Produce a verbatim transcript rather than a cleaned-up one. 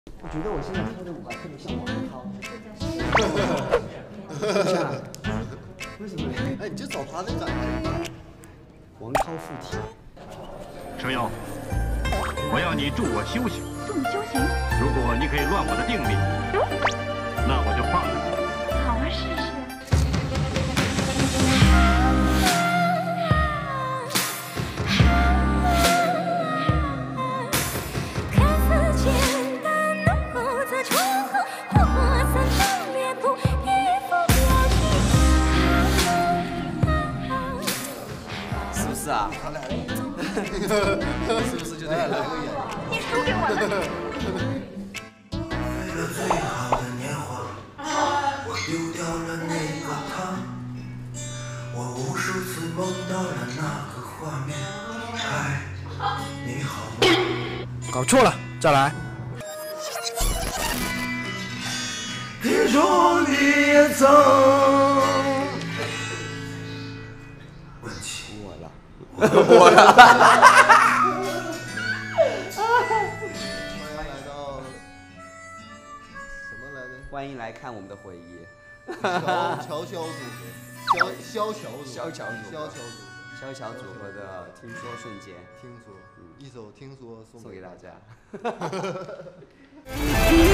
我觉得我现在跳的舞啊，特别像王涛。为什么？哎，你就找他那个王涛附体。 程瑶，我要你助我修行。 助你修行？ 如果你可以乱我的定力，那我就放了你。 好啊，试试。 是啊，他俩，是不是就得来个眼？ 你输给我了。 为了最好的年华，我丢掉了那个他，我无数次梦到了那个画面。嗨，你好吗？ 搞错了，再来。 听说你也曾问起我了。 我呀！ 欢迎来到什么来着？欢迎来看我们的回忆。 乔乔小组合，萧萧乔组， 萧乔组， 萧乔组， 萧乔组合的《听说瞬间》， 听说，一首《听说》 送给大家。